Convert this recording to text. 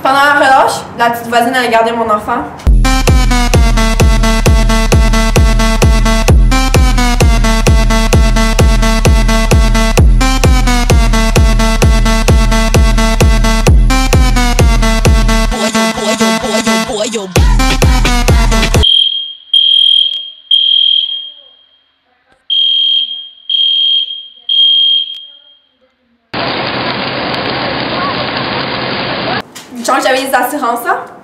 Pendant la relâche, la petite voisine allait garder mon enfant. Genre, j'avais des assurances, là.